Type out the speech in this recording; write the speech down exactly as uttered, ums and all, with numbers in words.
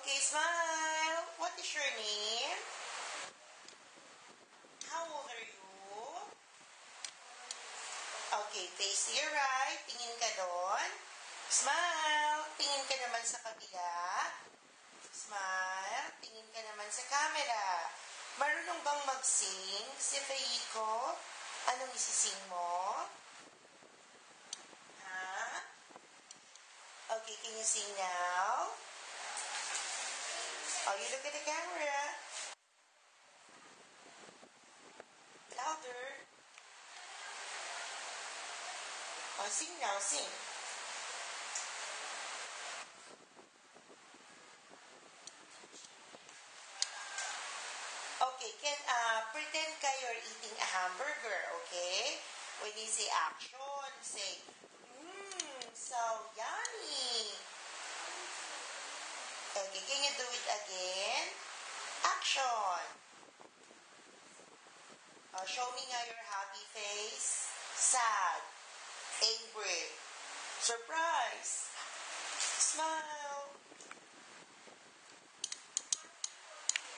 Okay, smile. What is your name? How old are you? Okay, face to your right. Tingin ka doon. Smile. Tingin ka naman sa kabila. Smile. Tingin ka naman sa camera. Marunong bang mag-sing si Feiko? Anong isising mo? Ha? Okay, can you sing now? Oh, you look at the camera. Louder. Oh, sing now, sing. Okay, can uh, pretend ka you're eating a hamburger, okay? When you say action, say, mmm, so yummy. Okay, can you do it again? Action. Uh, show me nga your happy face. Sad. Angry. Surprise. Smile.